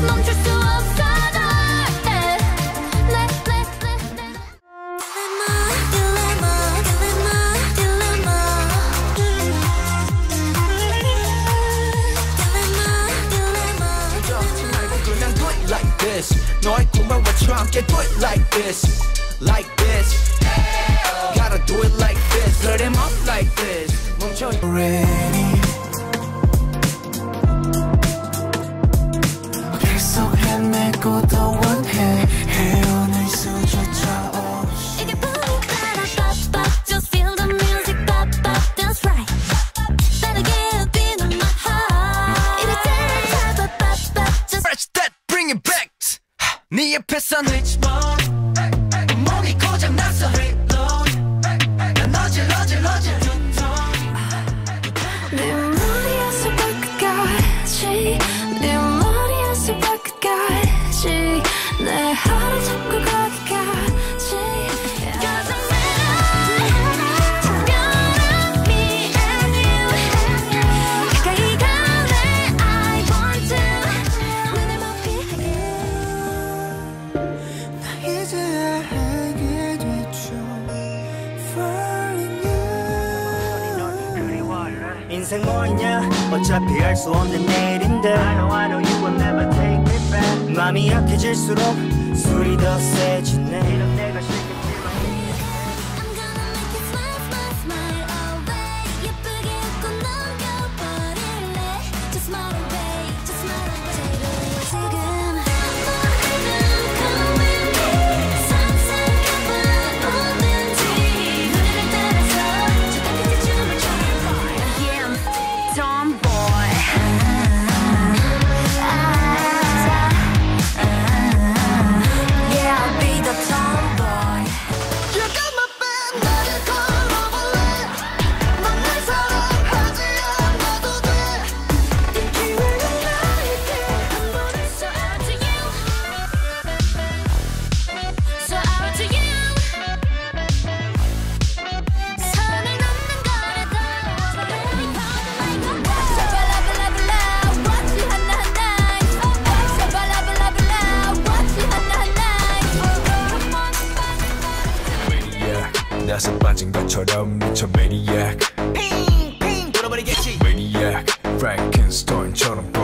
멈출 수 없어 널 너의 꿈을 외쳐 함께 do it like this, like this. Gotta do it like this, let him up like this. 멈춰. Ready. 계속 헤매고 더 원해 헤어날 수조차 없이. 이게 뿜 따라 pop pop, just feel the music pop pop, that's right. 빠르게 beat on my heart. 이럴 때는 잡아 pop pop, just Fresh that, bring it back. 네 옆에선 Richmond 몸이 고장났어 난 어질러질 네 머리에서 발끝까지 네 머리에서 발끝까지 내 하루 잡고 거기까지 Cause I'm ready 특별한 me and you 가까이 가네 I want to 눈에 먹히게 이제야 알게 됐죠 Falling you 인생 뭐 있냐 어차피 알 수 없는 내일인데 I know you will never take me back 맘이 약해질수록 술이 더 세지네 이런 내가 싫겠지만 I'm gonna make you smile, smile, smile away 예쁘게 웃고 넘겨버릴래 Just smile away, just smile away 지금 come with me 상상해봐 뭐든지 노래를 따라서 저 끝까지 춤을 춰 Yeah, I'm tomboy Yeah, I'll be the tomboy You got my band 나를 걸어볼래 넌 날 사랑하지 않아도 돼 이 기회가 나에게 한 번에 So out to you So out to you 선을 넘는 거라도 Baby come like a 샤발라발라발라 Watch you 하나하나 샤발라발라발라 Watch you 하나하나 Maniac 나서 빠진 것처럼 미쳐 Maniac 핑핑 돌아버리겠지 Maniac Frankenstein처럼